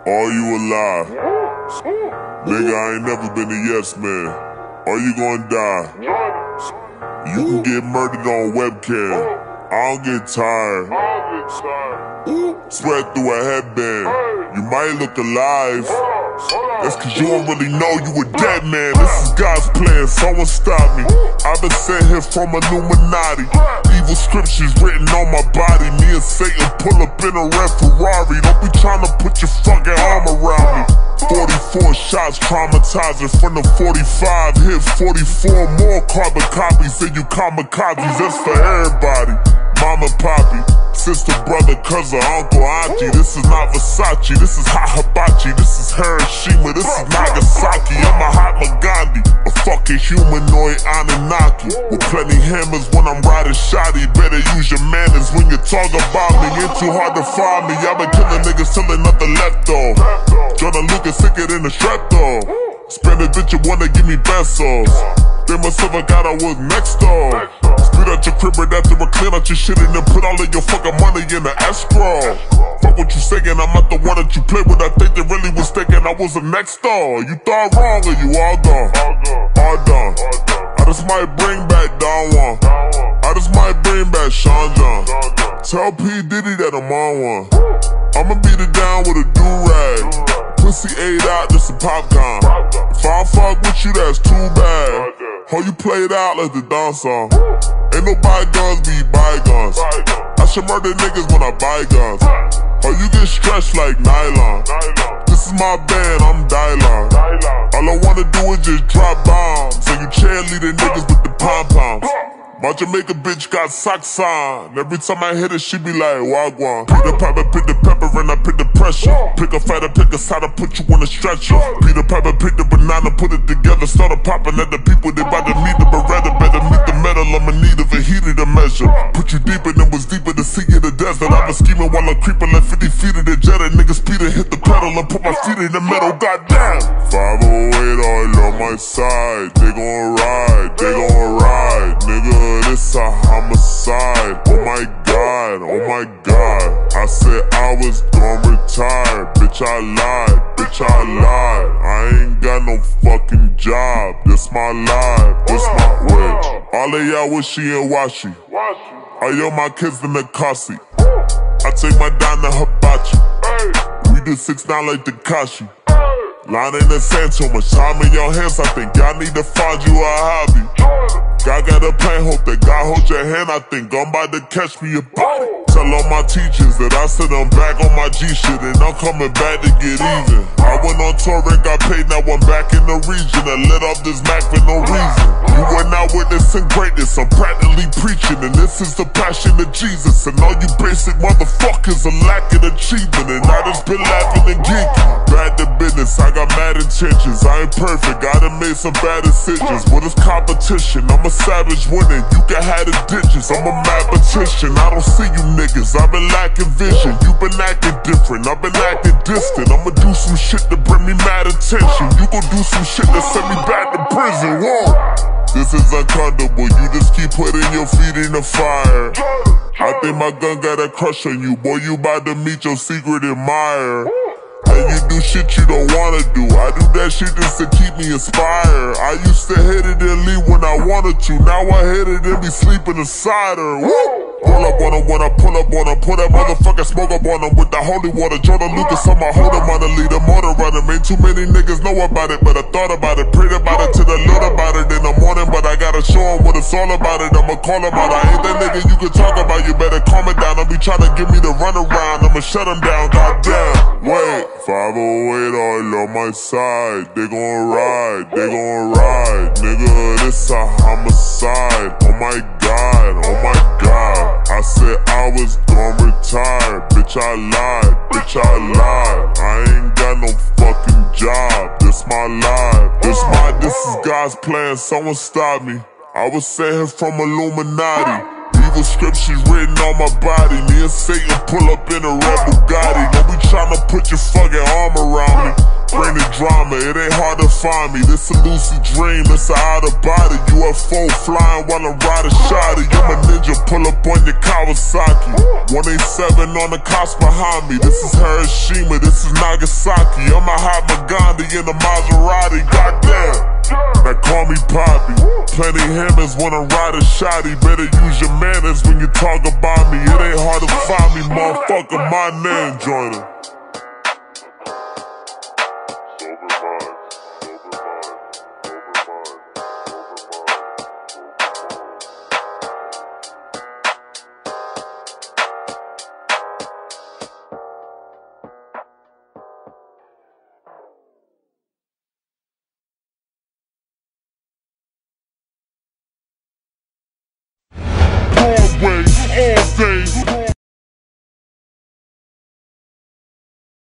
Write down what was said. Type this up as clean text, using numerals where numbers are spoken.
Are you alive? Nigga, I ain't never been a yes man. Are you gonna die? You can get murdered on webcam. I don't get tired. Sweat through a headband. You might look alive. That's cause you don't really know you a dead man. This is God's plan, someone stop me. I've been sent here from Illuminati. Evil scriptures written on my body. Me and Satan pull up in a red Ferrari. Don't be trying to put your fucking arm around me. 44 shots traumatizing from the 45. Hit 44 more carbon copies. Say you kamikazes, that's for everybody. Mama, poppy, sister, brother, cousin, uncle, auntie. This is not Versace, this is hot hibachi. This is Hiroshima, this is Nagasaki. I'm a Mahatma Gandhi, a fucking humanoid Anunnaki. With plenty hammers when I'm riding shoddy. Better use your manners when you talk about me. Ain't too hard to find me. I've been killing niggas till ain't nothing left though. Jordan Lucas sicker than a strap though. Spend a bitch, you wanna give me pesos. Then myself I got I was next though. Spit out your crib right after I clean out your shit and then put all of your fucking money in the escrow. Fuck what you saying, I'm not the one that you play with. I think they really was thinking I was the next star. You thought wrong or you all gone? All done. I just might bring back Don Juan. I just might bring back Sean John. Tell P. Diddy that I'm on one. I'ma beat it down with a do-rag. Pussy ate out, just some popcorn. If I fuck with you, that's too bad. How you play it out like the dance song. Ain't no bygones be bygones. I should murder niggas when I buy guns. How you get stretched like nylon. This is my band, I'm Dylon. All I wanna do is just drop bombs. So you cheerleading niggas with the pom-poms. My Jamaica bitch got socks on. Every time I hit her, she be like, Wagwan. Pick the pepper, pick the pepper, and I pick the pressure. Pick a fighter, pick a side, I put you on a stretcher. Pick the pepper, pick the banana, put it together. Started popping at the people, they bout to meet the Beretta. Better meet the metal, I'm in need of a heater to measure. Put you deeper than was deeper the sea of the desert. I been scheming while I'm creeping like 50 feet of the jet. Niggas speed and hit the pedal and put my feet in the metal, goddamn. 508 all on my side, they gon' ride, they gon' ride, nigga. This a homicide, oh my god, I said I was gon' retire, bitch I lied, I ain't got no fucking job, this my life, this my way. All of y'all wishy and washy, I owe my kids in the car seat, I take my dime to hibachi, we do 6ix9ine like Tekashi. Line in the sand, too much time in your hands, I think y'all need to find you a hobby. God got a plan, hope that God hold your hand. I think I'm about to catch me a body. Tell all my teachers that I said I'm back on my G shit and I'm coming back to get even. I went on tour and got paid, now I'm back in the region and let off this Mac for no reason. You were not witnessing greatness, I'm practically preaching, and this is the passion of Jesus. And all you basic motherfuckers are lacking achievement, and I just been laughing and geeking. Bad to business, I got mad intentions. I ain't perfect, I done made some bad decisions. What is competition? I'm a savage winning, you can have the digits. I'm a mathematician, I don't see you niggas. I've been lacking vision, you been acting different. I've been acting distant, I'ma do some shit to bring me mad attention. You gon' do some shit that send me back to prison, whoa. This is uncomfortable, you just keep putting your feet in the fire. I think my gun got a crush on you, boy, you about to meet your secret admirer. And you do shit you don't wanna do. I do that shit just to keep me inspired. I used to hit it and leave when I wanted to. Now I hit it and be sleeping inside her. Woo! Pull up on her when I pull up on her. Put that motherfucking smoke up on her with the holy water. Jordan Lucas on my hold him on the lead, a motor running. Ain't too many niggas know about it, but I thought about it, prayed about it till I learned about it in the morning. But I gotta show him what it's all about it. I'ma call him out. I ain't that nigga you can talk about. You better calm it down. Don't be trying to give me the runaround. I'ma shut him down. Goddamn. Wait. 508 all on my side, they gon' ride, nigga, this a homicide, oh my god, I said I was gon' retire, bitch I lied, I ain't got no fucking job, this my life, this is God's plan, someone stop me, I was sent here from Illuminati. Evil scriptures written on my body. Me and Satan pull up in a red Bugatti. Don't be tryna put your fucking arm around me. bring the drama, it ain't hard to find me. This a lucid dream, it's a out of body. UFO flying while I'm riding shotty. I'm a ninja, pull up on your Kawasaki. 187 on the cops behind me. This is Hiroshima, this is Nagasaki. I'm a Mahatma Gandhi in a Maserati, goddamn. Now call me Poppy. Plenty hammers when I ride a shotty. Better use your manners when you talk about me. It ain't hard to find me, motherfucker, my name, Joyner. Broadway, all day,